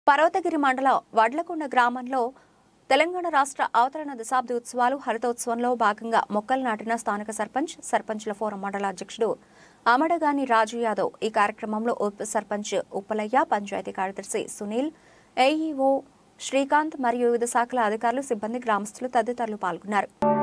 పర్వతగిరి మండల వడ్లకొండ గ్రామంలో తెలంగాణ రాష్ట్ర అవతరణ దశాబ్ది ఉత్సవాలు హరితోత్సవంలో భాగంగా మొక్కలు నాటిన స్థానిక సర్పంచ్ల ఫోరం మండల అధ్యక్షుడు అమడగాని రాజు యాదవ్. ఈ కార్యక్రమంలో ఉప సర్పంచ్ ఉప్పలయ్య, పంచాయతీ కార్యదర్శి సునీల్, ఏఈఓ శ్రీకాంత్ మరియు వివిధ శాఖల అధికారులు, సిబ్బంది, గ్రామస్తులు తదితరులు పాల్గొన్నారు.